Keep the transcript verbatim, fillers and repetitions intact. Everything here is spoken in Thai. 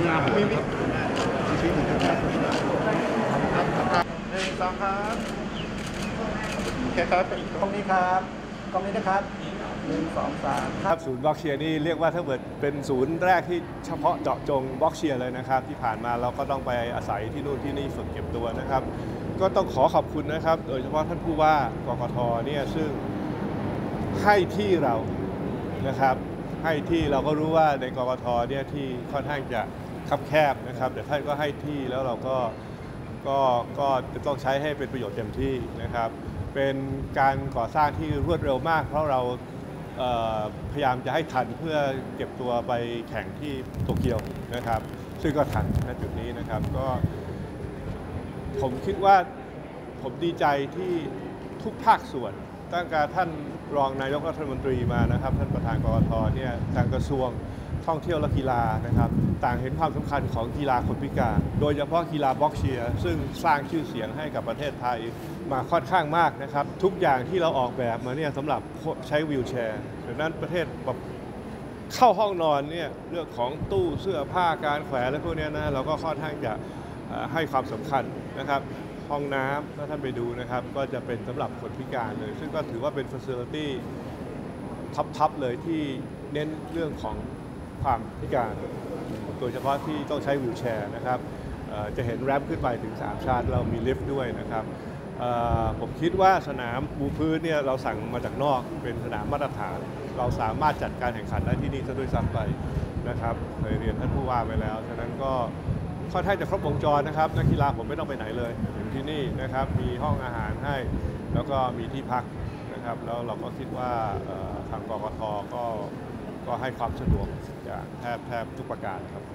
ำงานมีมิตรชีวิตนะครับครับหนึ่งสองครับโอเคครับตรงนี้ครับตรงนี้นะครับหนึ่งสองสามครับศูนย์บล็อกเชียร์นี่เรียกว่าถ้าเกิดเป็นศูนย์แรกที่เฉพาะเจาะจงบล็อกเชียร์เลยนะครับที่ผ่านมาเราก็ต้องไปอาศัยที่นู่นที่นี่ฝึกเก็บตัวนะครับก็ต้องขอขอบคุณนะครับโดยเฉพาะท่านผู้ว่ากกท.เนี่ยซึ่งให้ที่เรานะครับให้ที่เราก็รู้ว่าในกกท.เนี่ยที่ค่อนข้างจะคับแคบนะครับแต่ท่านก็ให้ที่แล้วเราก็ก็ก็จะต้องใช้ให้เป็นประโยชน์เต็มที่นะครับเป็นการก่อสร้างที่รวดเร็วมากเพราะเราพยายามจะให้ทันเพื่อเก็บตัวไปแข่งที่โตเกียวนะครับซึ่งก็ทันณจุดนี้นะครับก็ผมคิดว่าผมดีใจที่ทุกภาคส่วนตั้งแต่ท่านรองนายกรัฐมนตรีมานะครับท่านประธานกกท.เนี่ยทางกระทรวงท่องเที่ยวและกีฬานะครับต่างเห็นความสำคัญของกีฬาคนพิการโดยเฉพาะกีฬาบล็อกเชียร์ซึ่งสร้างชื่อเสียงให้กับประเทศไทยมาค่อนข้างมากนะครับทุกอย่างที่เราออกแบบมาเนี่ยสำหรับใช้วีลแชร์ดังนั้นประเทศแบบเข้าห้องนอนเนี่ยเรื่องของตู้เสื้อผ้าการแขวนและพวกนี้นะเราก็ค่อนข้างจะให้ความสำคัญนะครับห้องน้ำถ้าท่านไปดูนะครับก็จะเป็นสำหรับคนพิการเลยซึ่งก็ถือว่าเป็น facility ท็อปๆเลยที่เน้นเรื่องของความพิการโดยเฉพาะที่ต้องใช้วีลแชร์นะครับจะเห็นแรมขึ้นไปถึงสามชั้นเรามีลิฟต์ด้วยนะครับผมคิดว่าสนามปูพื้นเนี่ยเราสั่งมาจากนอกเป็นสนามมาตรฐานเราสามารถจัดการแข่งขันได้ที่นี่ซะด้วยซ้ำไปนะครับเคยเรียนท่านผู้ว่าไปแล้วฉะนั้นก็ค่อนข้างจะครบวงจรนะครับนักกีฬาผมไม่ต้องไปไหนเลยอยู่ที่นี่นะครับมีห้องอาหารให้แล้วก็มีที่พักนะครับแล้วเราก็คิดว่าทางกกท.ก็ก็ให้ความสะดวกอย่างแทบแทบทุกประการครับ